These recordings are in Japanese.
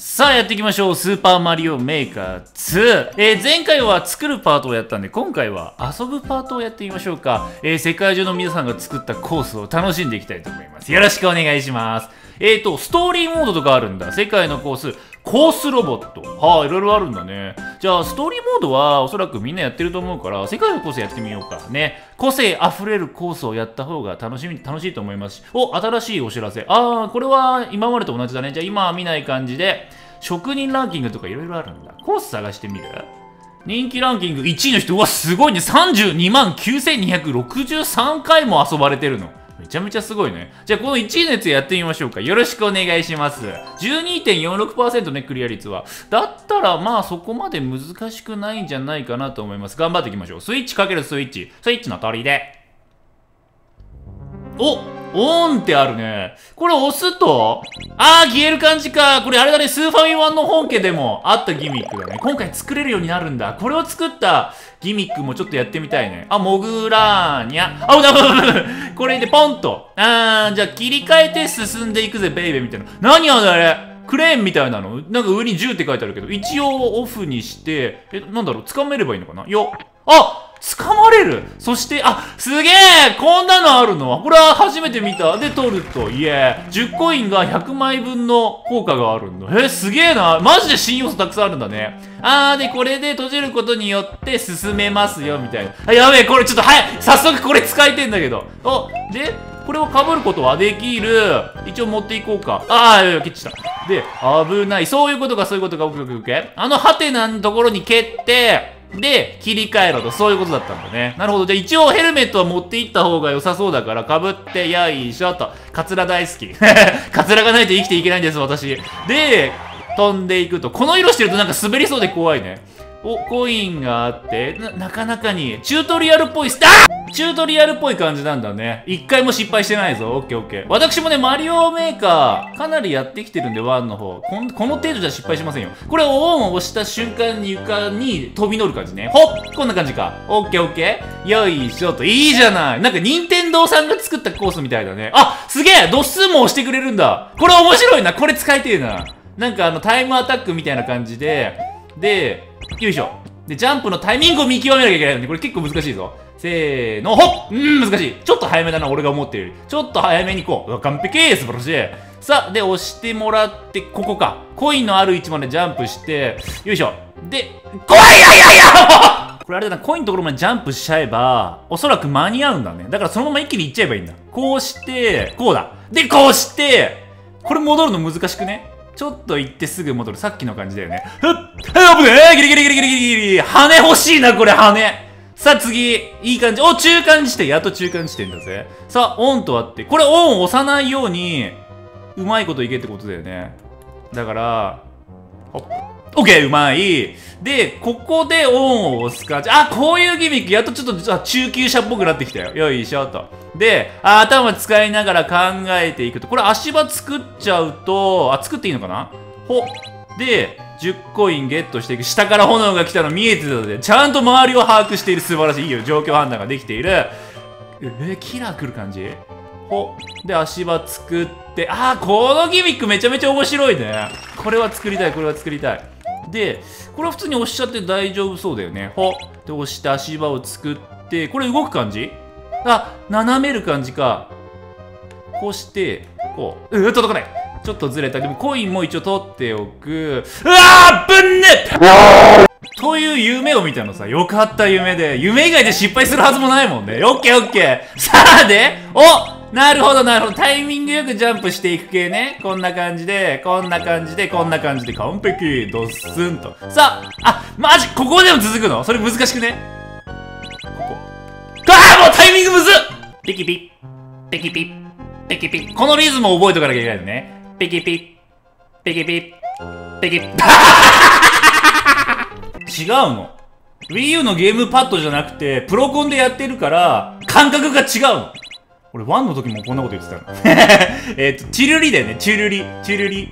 さあやっていきましょう。スーパーマリオメーカー2。前回は作るパートをやったんで、今回は遊ぶパートをやってみましょうか。世界中の皆さんが作ったコースを楽しんでいきたいと思います。よろしくお願いします。ストーリーモードとかあるんだ。世界のコースロボット。いろいろあるんだね。じゃあ、ストーリーモードはおそらくみんなやってると思うから、世界のコースやってみようか。ね。個性あふれるコースをやった方が楽しいと思いますし。新しいお知らせ。これは今までと同じだね。じゃあ、今は見ない感じで、職人ランキングとかいろいろあるんだ。コース探してみる？人気ランキング1位の人、うわ、すごいね。32万9263回も遊ばれてるの。めちゃめちゃすごいね。じゃあこの1位のやつやってみましょうか。よろしくお願いします。12.46% ね、クリア率は。だったらまあそこまで難しくないんじゃないかなと思います。頑張っていきましょう。スイッチかけるスイッチ。スイッチの取りで。オンってあるね。これ押すと、消える感じか。これあれだね、スーファミ1の本家でもあったギミックだね。今回作れるようになるんだ。これを作ったギミックもちょっとやってみたいね。モグラーニャ。これでポンと。じゃあ切り替えて進んでいくぜ、ベイベーみたいな。何あれクレーンみたいなのなんか上に10って書いてあるけど、一応オフにして、なんだろう、掴めればいいのかな掴まれる。そして、すげえこんなのあるのこれは初めて見た。で、取ると、10コインが100枚分の効果があるんだ。すげえな。マジで新要素たくさんあるんだね。で、これで閉じることによって進めますよ、みたいな。やべえ、これちょっと早速これ使いてんだけど。で、これを被ることはできる。一応持っていこうか。蹴っちゃった。で、危ない。そういうことか、オッケー。ハテナのところに蹴って、で、切り替えろと、そういうことだったんだね。なるほど。じゃあ一応ヘルメットは持っていった方が良さそうだから、被って、よいしょと。カツラ大好き。カツラがないと生きていけないんです、私。で、飛んでいくと。この色してるとなんか滑りそうで怖いね。コインがあって、なかなかに、チュートリアルっぽいチュートリアルっぽい感じなんだね。一回も失敗してないぞ。オッケー。私もね、マリオメーカー、かなりやってきてるんで、1の方。この程度じゃ失敗しませんよ。これ、オンを押した瞬間に床に飛び乗る感じね。こんな感じか。オッケー。よいしょと。いいじゃない。なんか、任天堂さんが作ったコースみたいだね。すげえ度数も押してくれるんだ。これ面白いな。これ使いてえな。なんか、タイムアタックみたいな感じで、よいしょ。で、ジャンプのタイミングを見極めなきゃいけないので、これ結構難しいぞ。せーの、難しい。ちょっと早めだな、俺が思ってるより。ちょっと早めにこう。完璧素晴らしい。さあ、で、押してもらって、ここか。コインのある位置までジャンプして、よいしょ。で、怖いこれあれだな、コインのところまでジャンプしちゃえば、おそらく間に合うんだね。だからそのまま一気に行っちゃえばいいんだ。こうして、こうだ。で、こうして、これ戻るの難しくね？ちょっと行ってすぐ戻る。さっきの感じだよね。危ねえギリ羽欲しいな、これ羽。さあ次、いい感じ。中間地点。やっと中間地点だぜ。さあ、オンとあって。これオンを押さないように、うまいこといけってことだよね。だから、オッケーうまい。で、ここでオンを押す感じ。こういうギミック。やっとちょっと中級者っぽくなってきたよ。よいしょと。で、頭使いながら考えていくと。これ足場作っちゃうと、作っていいのかな？で、10コインゲットしていく。下から炎が来たの見えてたので、ちゃんと周りを把握している。素晴らしい。いいよ。状況判断ができている。キラー来る感じ？で、足場作って、このギミックめちゃめちゃ面白いね。これは作りたい。で、これは普通に押しちゃって大丈夫そうだよね。で、押して足場を作って、これ動く感じ？斜める感じか。こうして、こう。届かない。ちょっとずれた。でもコインも一応取っておく。ぶんねという夢を見たのさ。よかった夢で。夢以外で失敗するはずもないもんね。オッケー。さあで、なるほど。タイミングよくジャンプしていく系ね。こんな感じで、完璧。ドッスンと。さあ、マジここでも続くの？それ難しくね？もうタイミングむずっ！ピキピッ。このリズムを覚えとかなきゃいけないのね。ピキピッ。違うの。Wii U のゲームパッドじゃなくて、プロコンでやってるから、感覚が違うの。俺、1の時もこんなこと言ってたの。チルリだよね。チルリ、オッ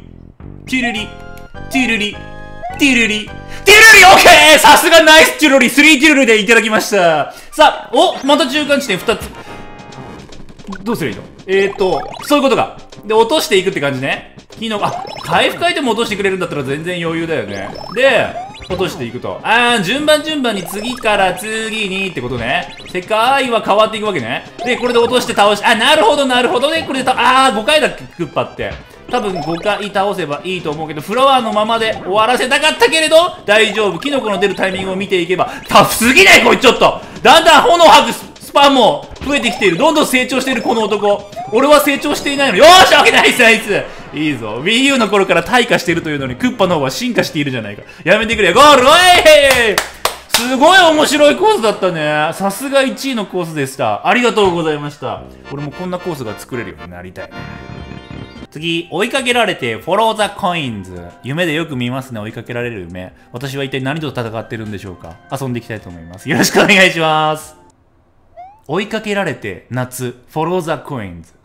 ケー！さすがナイスチュルリ !3 チュルリでいただきました。さあ、また中間地点2つ。どうすればいいの？そういうことか。で、落としていくって感じね。火の、 回復アイテム落としてくれるんだったら全然余裕だよね。で、落としていくと。順番に次から次にってことね。世界は変わっていくわけね。で、これで落として倒し、なるほどね。これで5回だっけ、クッパって。多分5回倒せばいいと思うけど、フロアのままで終わらせたかったけれど、大丈夫。キノコの出るタイミングを見ていけば、タフすぎないこいつちょっと。だんだん炎吐くスパンも増えてきている。どんどん成長しているこの男。俺は成長していないの。よーし、オッケー、ナイスナイス。いいぞ。Wii U の頃から退化しているというのに、クッパの方は進化しているじゃないか。やめてくれ。ゴール、おいすごい面白いコースだったね。さすが1位のコースでした。ありがとうございました。俺もこんなコースが作れるようになりたいね。次、追いかけられて、フォローザコインズ。夢でよく見ますね、追いかけられる夢。私は一体何と戦ってるんでしょうか。遊んでいきたいと思います。よろしくお願いします。追いかけられて、夏、フォローザコインズ。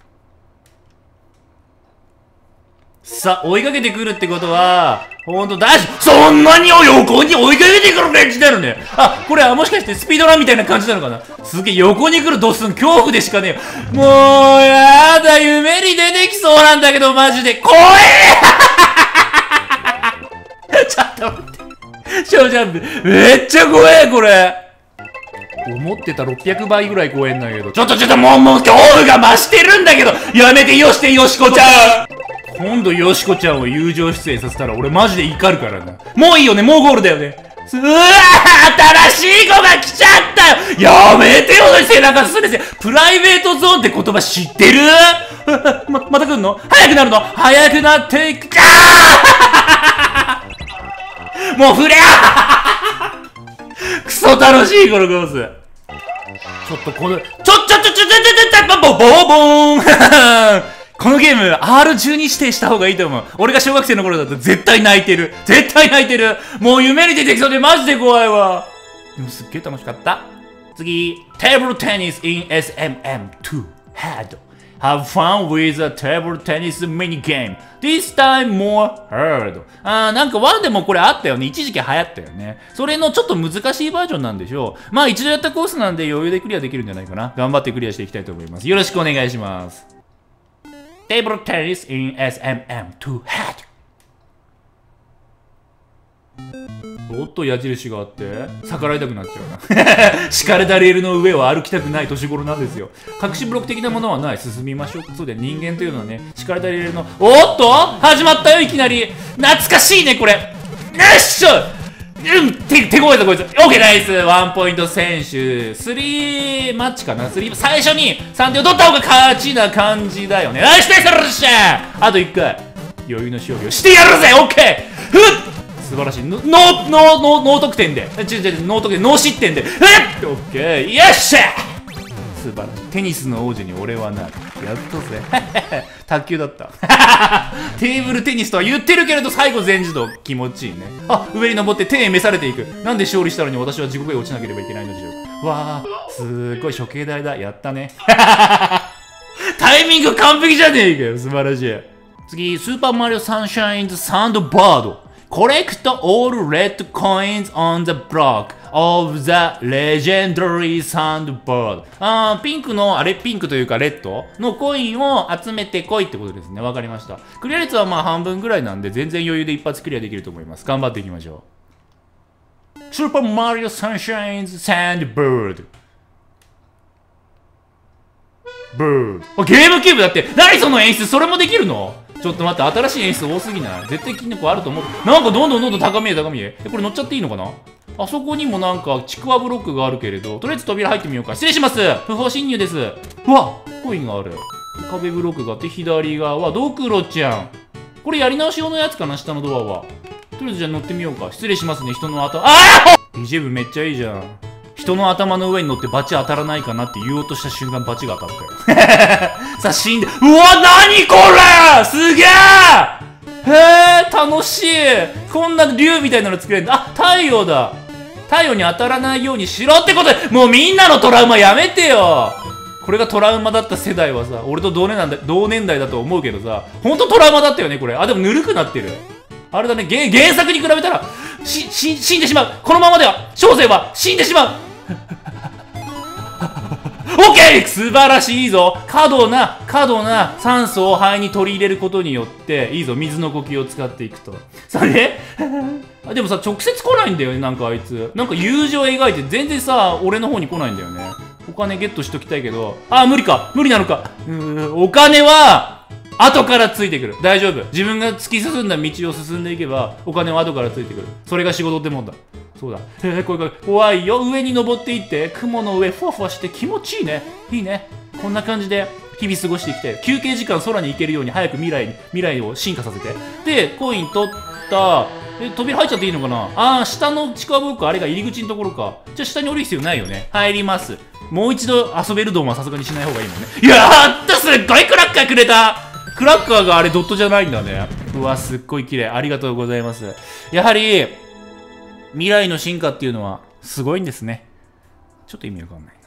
さあ、追いかけてくるってことは、ほんとそんなに横に追いかけてくる感じなのね。これはもしかしてスピードランみたいな感じなのかな。すげえ横に来るドスン、恐怖でしかねえよ。もう、やだ、夢に出てきそうなんだけど、マジで。怖えちょっと待って。ショージャンプ。めっちゃ怖え、これ。思ってた600倍ぐらい怖えんだけど。ちょっと、もう恐怖が増してるんだけど。やめてよしてよしこちゃん。今度よしこちゃんを友情出演させたら俺マジで怒るからな。もういいよね、もうゴールだよね。新しい子が来ちゃったよ。やめてよね、背中すれて。プライベートゾーンって言葉知ってる？また来んの？早くなるの？早くなっていく。もう触れクソ楽しいこのコース。ちょっとこの、ボボーンこのゲーム R12 指定した方がいいと思う。俺が小学生の頃だと絶対泣いてる。もう夢に出てきそうでマジで怖いわ。でもすっげえ楽しかった。次、Table Tennis in SMM2 Hard. Have fun with a table tennis mini game. This time more hard. なんか1でもこれあったよね。一時期流行ったよね。それのちょっと難しいバージョンなんでしょう。まあ一度やったコースなんで余裕でクリアできるんじゃないかな。頑張ってクリアしていきたいと思います。よろしくお願いします。Table Tennis in SMM2 Hard. おっと矢印があって逆らいたくなっちゃうな敷かれたレールの上を歩きたくない年頃なんですよ。隠しブロック的なものはない。進みましょう。そうで人間というのはね、敷かれたレールのおっと始まったよ。いきなり懐かしいねこれ。よっしゃ手強いぞこいつ。オッケーナイス。ワンポイント選手3マッチかな。最初に3点を取った方が勝ちな感じだよね。よしナイスよっしゃあと1回余裕の勝利をしてやるぜ。オッケーふっ素晴らしい。ノー得点で。ノー得点、ノー失点で。オッケーよっしゃ素晴らしい。テニスの王子に俺はなる。やっとぜ。卓球だった。テーブルテニスとは言ってるけれど、最後全自動。気持ちいいね。上に登って天へ召されていく。なんで勝利したのに私は地獄へ落ちなければいけないのでしょうか。わー、すごい処刑台だ。やったね。タイミング完璧じゃねえかよ。素晴らしい。次、スーパーマリオサンシャインズサンドバード。Collect all red coins on the block of the legendary Sandbird. ピンクの、ピンクというかレッドのコインを集めてこいってことですね。わかりました。クリア率はまあ半分ぐらいなんで、全然余裕で一発クリアできると思います。頑張っていきましょう。Super Mario Sunshine's Sandbird。ゲームキューブだって。何その演出。それもできるの？ちょっと待って、新しい演出多すぎない？絶対キノコあると思う。なんかどんどん高みへ。これ乗っちゃっていいのかな？あそこにもなんかちくわブロックがあるけれど、とりあえず扉入ってみようか。失礼します。不法侵入です。うわコインがある。壁ブロックがあって、左側、ドクロちゃん。これやり直し用のやつかな、下のドアは。とりあえずじゃあ乗ってみようか。失礼しますね、人の頭。BGM めっちゃいいじゃん。人の頭の上に乗ってバチ当たらないかなって言おうとした瞬間バチが当たったよ。さあ死んで、うわ何これすげえへえ楽しい。こんな竜みたいなの作れるんだ。太陽だ。太陽に当たらないようにしろってことで、もうみんなのトラウマやめてよ。これがトラウマだった世代はさ、俺と同年代だと思うけどさ、ほんとトラウマだったよねこれ。でもぬるくなってる。あれだね、原作に比べたら死んでしまう。このままでは小生は死んでしまう。 オッケー素晴らしい、いいぞ。過度な酸素を肺に取り入れることによって、いいぞ、水の呼吸を使っていくと。それでもさ、直接来ないんだよね、なんかあいつ。なんか友情描いて全然さ、俺の方に来ないんだよね。お金ゲットしときたいけど、無理か。無理なのか。お金は、後からついてくる。大丈夫。自分が突き進んだ道を進んでいけば、お金は後からついてくる。それが仕事ってもんだ。そうだ。これ怖いよ。上に登っていって、雲の上、ふわふわして気持ちいいね。いいね。こんな感じで、日々過ごしていきたい。休憩時間空に行けるように早く未来を進化させて。で、コイン取った。扉入っちゃっていいのかな。下の地下ブロック、あれが入り口のところか。じゃあ下に降りる必要ないよね。入ります。もう一度遊べるドンはさすがにしない方がいいもんね。やったすっごいクラッカーくれた。クラッカーがあれドットじゃないんだね。うわ、すっごい綺麗。ありがとうございます。やはり、未来の進化っていうのはすごいんですね。ちょっと意味わかんない。